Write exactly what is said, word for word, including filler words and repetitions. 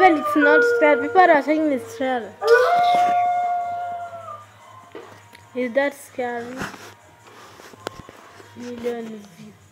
Even it's not scary. People are saying it's scary. Is that scary? Million views.